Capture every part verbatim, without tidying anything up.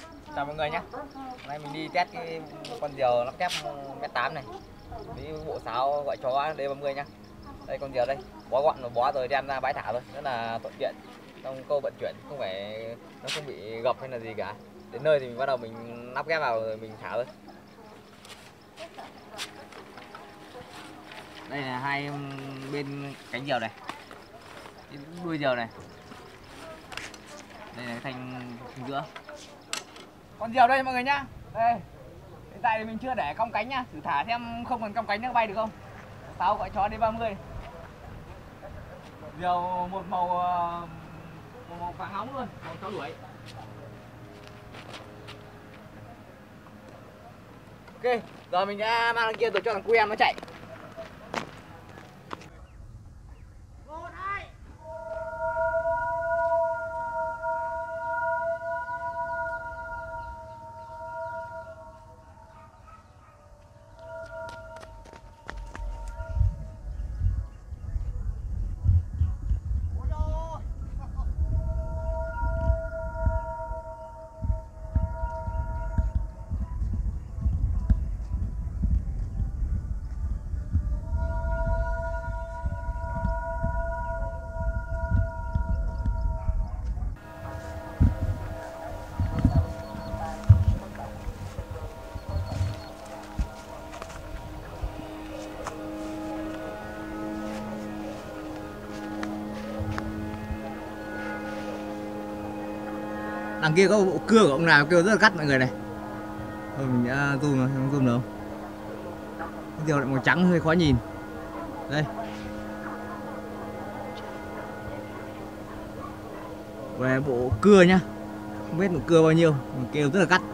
Chào mọi người nhé. Hôm nay mình đi test cái con diều lắp kép mét tám này với bộ sáo gọi chó D ba mươi nhá. Đây con diều đây, bó gọn và bó rồi đem ra bãi thả thôi, rất là thuận tiện trong câu vận chuyển, không phải nó không bị gập hay là gì cả. Đến nơi thì mình bắt đầu mình lắp ghép vào rồi mình thả thôi. Đây là hai bên cánh diều này, cái đuôi diều này. Đây là cái thanh giữa. Con diều đây mọi người nhá. Đây. Hiện tại thì mình chưa để cong cánh nhá, thử thả xem không cần cong cánh nó bay được không. Tao gọi chó D ba mươi. Diều một màu một màu vàng óng luôn, màu chó đuổi. Ok, giờ mình đã mang lên kia rồi cho thằng cu em nó chạy. Đằng kia có bộ cưa của ông nào kêu rất là gắt mọi người này. Thôi mình đã zoom rồi, không zoom được không? Cái diều lại màu trắng hơi khó nhìn. Đây. Về bộ cưa nhá. Không biết bộ cưa bao nhiêu, mà kêu rất là gắt.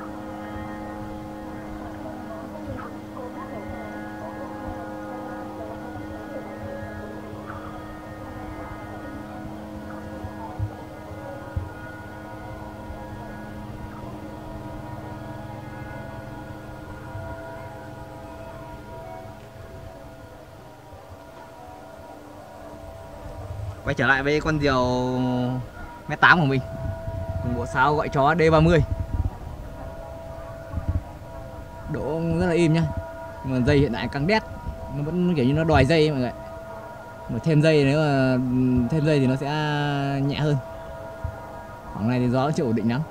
Quay trở lại với con diều mét tám của mình cùng bộ sáo gọi chó D ba mươi. Đỗ rất là im nhá, nhưng mà dây hiện tại căng đét, nó vẫn kiểu như nó đòi dây ấy mọi người. Mà thêm dây, nếu mà thêm dây thì nó sẽ nhẹ hơn. Khoảng này thì gió chưa ổn định lắm.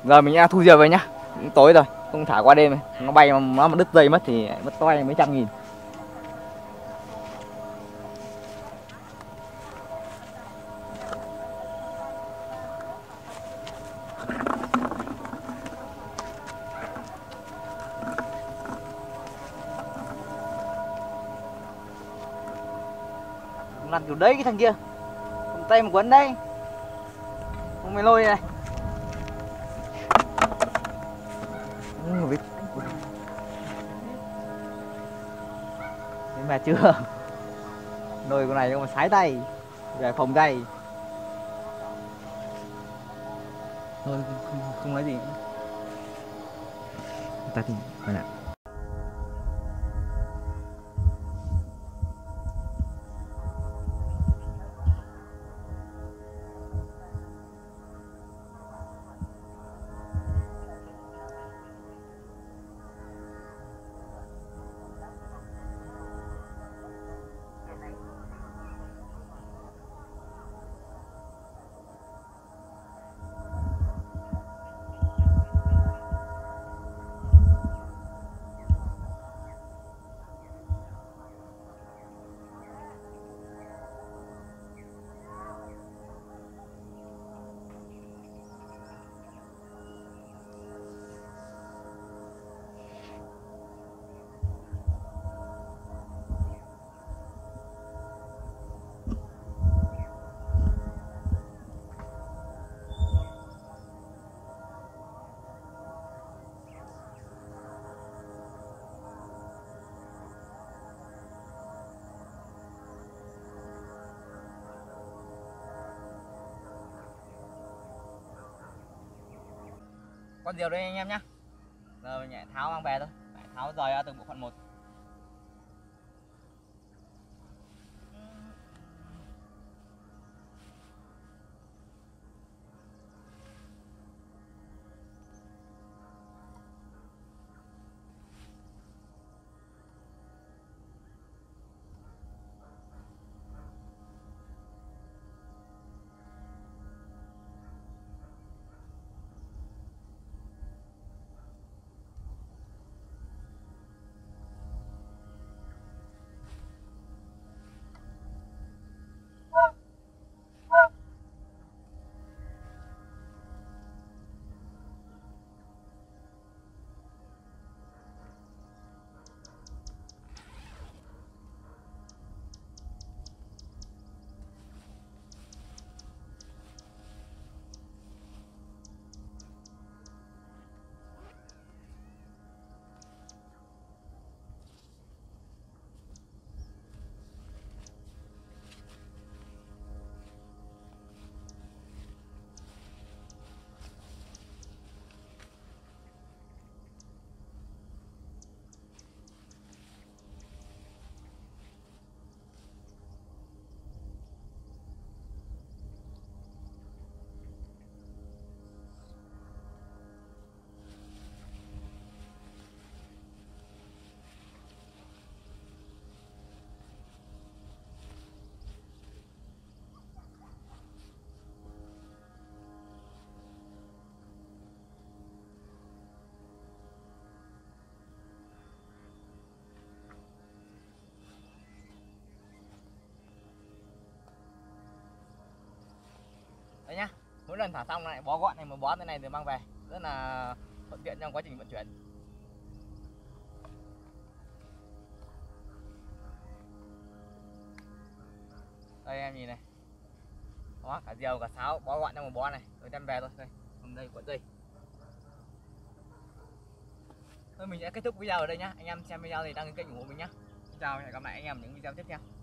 Giờ mình đã thu diều về nhá, cũng tối rồi, không thả qua đêm này. Nó bay mà nó mà đứt dây mất thì mất toi mấy trăm nghìn. Lăn kiểu đấy cái thằng kia, cầm tay mà quấn đây, không mày lôi này. Ừ, biết. Đến bà chưa? Nồi con này nó mà sái tay, về phòng tay. Thôi không, không, không nói gì nữa. Ta thì phải lại. Con diều đây anh em nhá. Giờ mình nhẹ tháo mang về thôi, tháo rời ra từng bộ phận một. Đấy nhá, mỗi lần thả xong lại bó gọn này, một bó thế này rồi mang về, rất là thuận tiện trong quá trình vận chuyển. Đây em nhìn này, đó, cả diều cả sáo bó gọn trong một bó này rồi đem về thôi. Đây, còn đây cuộn dây. Thôi mình sẽ kết thúc video ở đây nhá. Anh em xem video thì đăng ký kênh ủng hộ mình nhá. Xin chào và hẹn gặp lại anh em những video tiếp theo.